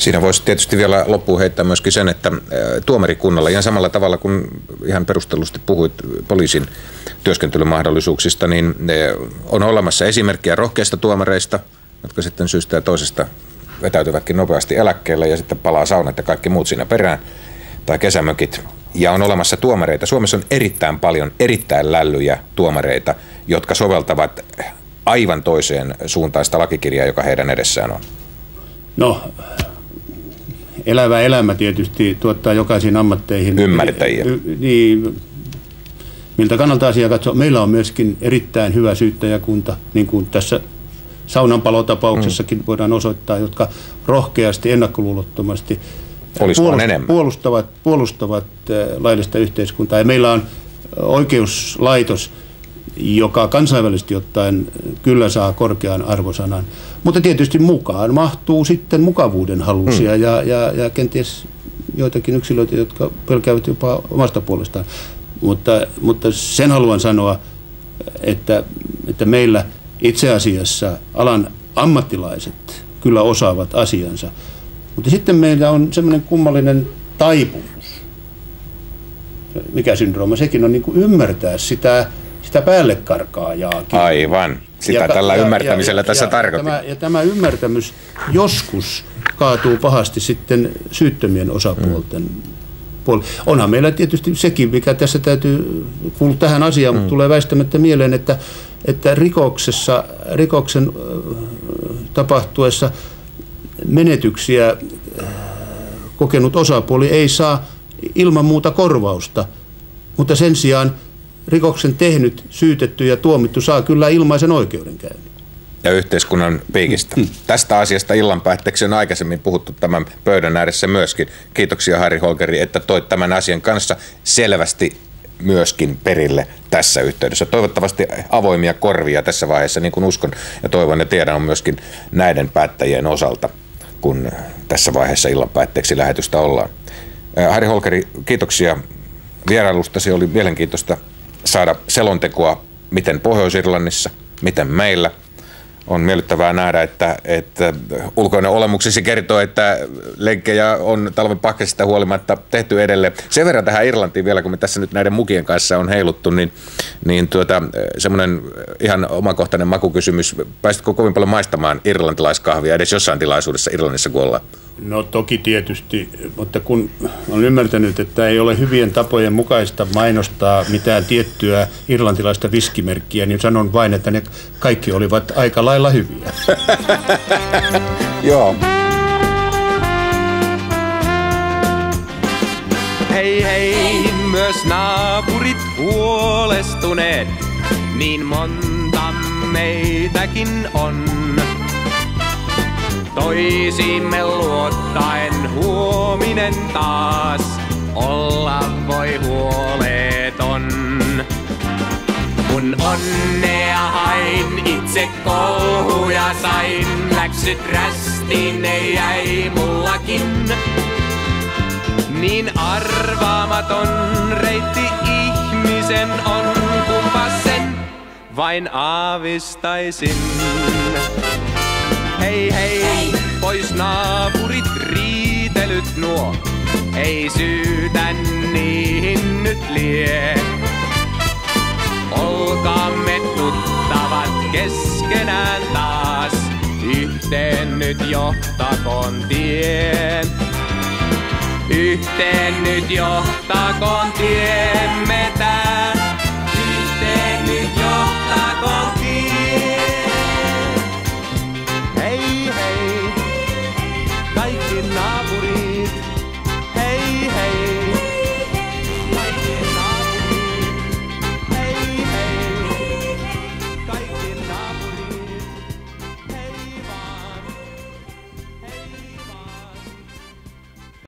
Siinä voisi tietysti vielä loppuun heittää myöskin sen, että tuomarikunnalla ihan samalla tavalla kuin ihan perustellusti puhuit poliisin työskentelymahdollisuuksista, niin on olemassa esimerkkiä rohkeista tuomareista, jotka sitten syystä ja toisesta vetäytyvätkin nopeasti eläkkeelle ja sitten palaa saunat ja kaikki muut siinä perään, tai kesämökit. Ja on olemassa tuomareita. Suomessa on erittäin paljon erittäin lällyjä tuomareita, jotka soveltavat aivan toiseen suuntaista lakikirjaa, joka heidän edessään on. No, elävä elämä tietysti tuottaa jokaisiin ammatteihin ymmärtäjiä. Niin, miltä kannalta asiaa katsoa. Meillä on myöskin erittäin hyvä syyttäjäkunta, niin kuin tässä saunanpalotapauksessakin voidaan osoittaa, jotka rohkeasti, ennakkoluulottomasti puolustavat laillista yhteiskuntaa. Ja meillä on oikeuslaitos, joka kansainvälisesti ottaen kyllä saa korkean arvosanan. Mutta tietysti mukaan mahtuu sitten mukavuuden halusia ja kenties joitakin yksilöitä, jotka pelkäävät jopa omasta puolestaan. Mutta sen haluan sanoa, että meillä itse asiassa alan ammattilaiset kyllä osaavat asiansa. Mutta sitten meillä on semmoinen kummallinen taipumus. Mikä syndrooma? Sekin on niin kuin ymmärtää sitä päällekarkaajaakin. Aivan. Sitä tällä ymmärtämisellä tässä tarkoitin. Ja tämä ymmärtämys joskus kaatuu pahasti sitten syyttömien osapuolten puolelle. Onhan meillä tietysti sekin, mikä tässä täytyy kuulua tähän asiaan, mutta tulee väistämättä mieleen, että rikoksen tapahtuessa menetyksiä kokenut osapuoli ei saa ilman muuta korvausta, mutta sen sijaan rikoksen tehnyt, syytetty ja tuomittu saa kyllä ilmaisen oikeudenkäynnin. Ja yhteiskunnan piikistä. Tästä asiasta illan päätteeksi on aikaisemmin puhuttu tämän pöydän ääressä myöskin. Kiitoksia Harri Holkeri, että toit tämän asian kanssa selvästi myöskin perille tässä yhteydessä. Toivottavasti avoimia korvia tässä vaiheessa, niin kuin uskon ja toivon ja tiedän, on myöskin näiden päättäjien osalta, kun tässä vaiheessa illan päätteeksi lähetystä ollaan. Harri Holkeri, kiitoksia vierailustasi. Oli mielenkiintoista saada selontekoa, miten Pohjois-Irlannissa, miten meillä. On miellyttävää nähdä, että ulkoinen olemuksesi kertoo, että lenkkejä on talven pakkasista huolimatta tehty edelleen. Sen verran tähän Irlantiin vielä, kun me tässä nyt näiden mukien kanssa on heiluttu, niin semmoinen ihan omakohtainen makukysymys. Pääsitkö kovin paljon maistamaan irlantilaiskahvia edes jossain tilaisuudessa Irlannissa, kun ollaan? No toki tietysti, mutta kun olen ymmärtänyt, että ei ole hyvien tapojen mukaista mainostaa mitään tiettyä irlantilaista viskimerkkiä, niin sanon vain, että ne kaikki olivat aika lailla hyviä. Joo. Hei hei, myös naapurit huolestuneet, niin monta meitäkin on. Toisiimme luottaen huominen taas olla voi huoleton. Kun onnea hain, itse kouluja sain, läksyt rästiin ne jäi mullakin. Niin arvaamaton reitti ihmisen on, kumpa sen vain aavistaisin. Hei hei, pois naapurit riitelyt nuo, ei syytä niihin nyt lie. Olkaamme tuttavat keskenään taas, yhteen nyt johtakoon tien. Yhteen nyt johtakoon tiemme tää.